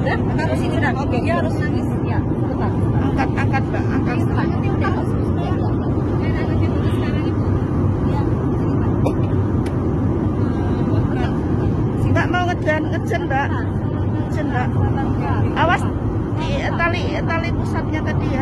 Harus ini udah. Oke, dia harus nangis. Ya, bentar. Angkat Mbak, angkat. Nanti udah. Mbak mau ngejen Mbak. Ngejen Mbak. Awas di tali pusatnya tadi ya.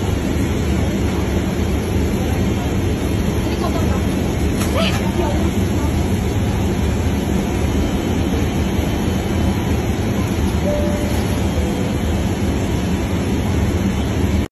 Ini kotor, Bang.